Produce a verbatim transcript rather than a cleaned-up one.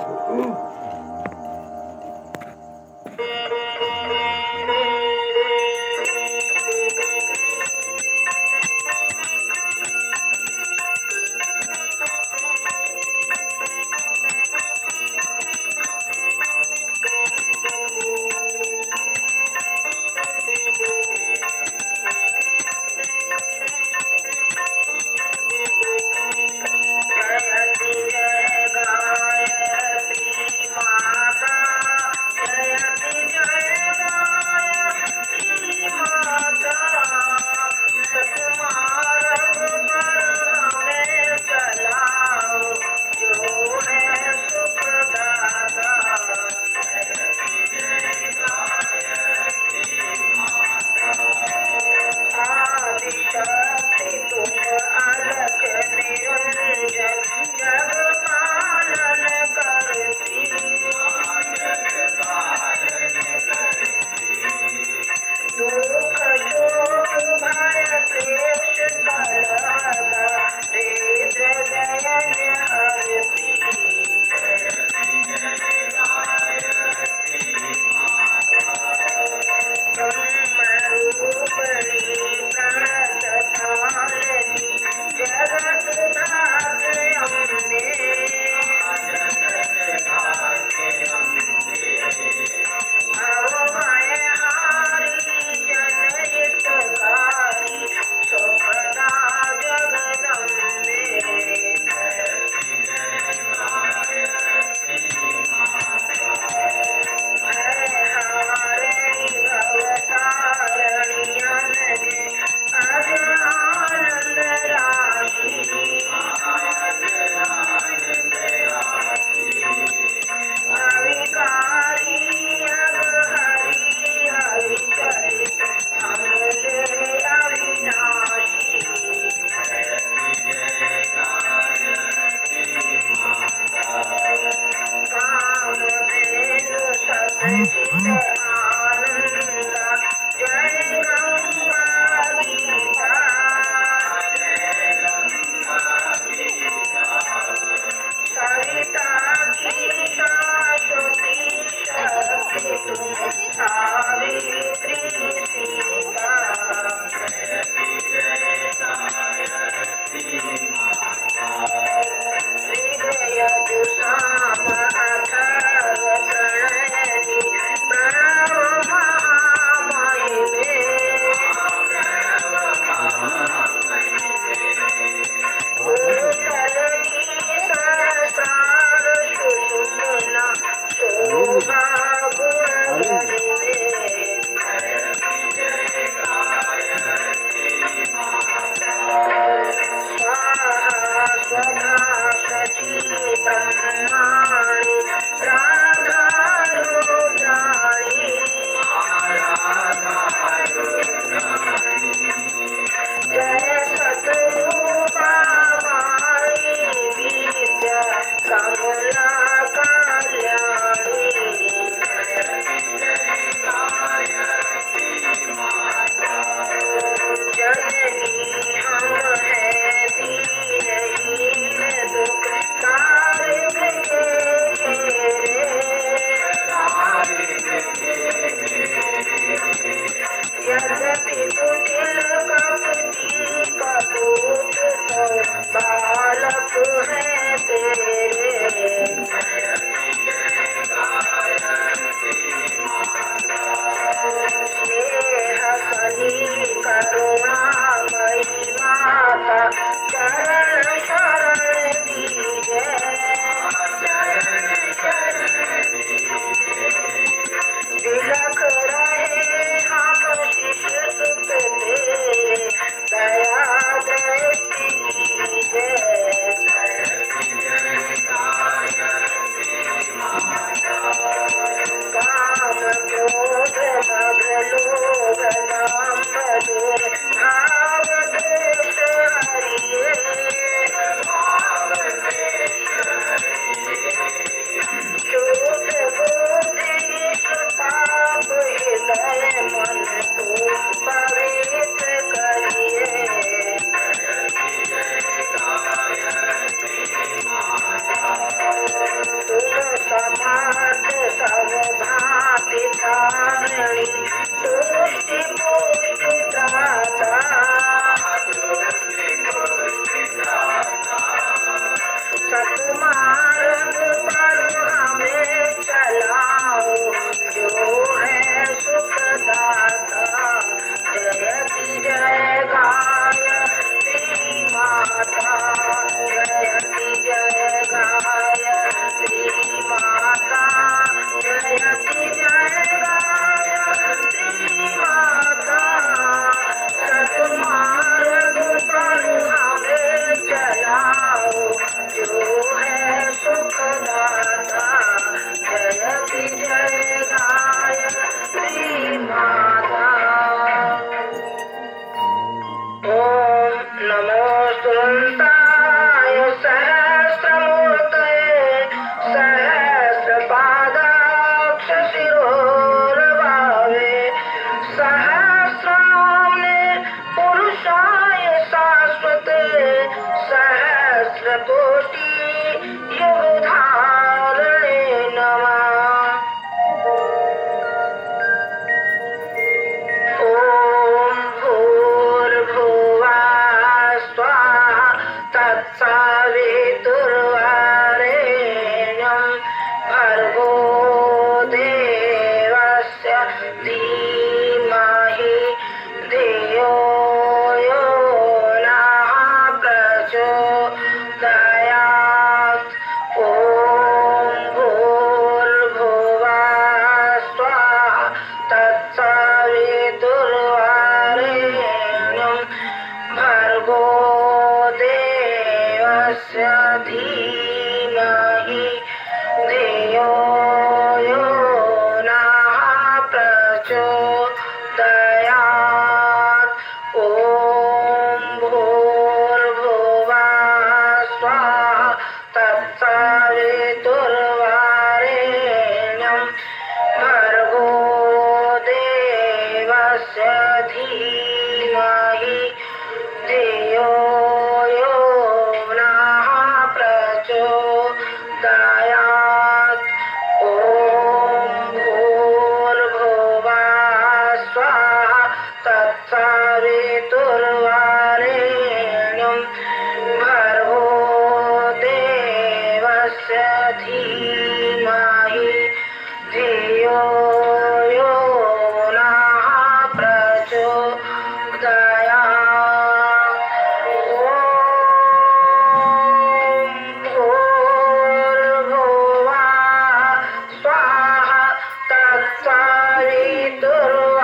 जय गायत्री माँ मार्ग पर हमें चलाओ, जो है सुखदाता। जय की जय गायत्री माता, जय की जय गायत्री माता, जय की जय गायत्री माता। सतमार्ग पर हमें चलाओ, जो है सुखदाता। जय की जय गायत्री माता। ओम नमो सुरंताय सहस्रमूर्तये, सहस्रपादाक्ष शिरोर्भावे, सहस्रनाम्ने पुरुषाय शाश्वते, सहस्रकोटि युगधारिणे नमः। ओम भूर्भुवः स्वः तत्सवितुर्वरेण्यं भर्गो देवस्य धीमहि धियो यो नः प्रचोदयात्। ओम भूर्भुवः स्वः तत्सवितुर्वरेण्यं भर्गो देवस्य धीमहि धियो यो नः प्रचोदयात्। ओम भूर्भुवः स्वः तत्सवितुर्वरेण्यं भर्गो देवस्य धीमहि धियो यो नः प्रचोदयात्। ओम भूर्भुवः स्वः तत्सवितुर्वरेण्यं भर्गो देवस्य धीमहि धियो यो नः प्रचोदयात्। ओम भूर्भुवः स्वः तत्सवितुर्वरेण्यं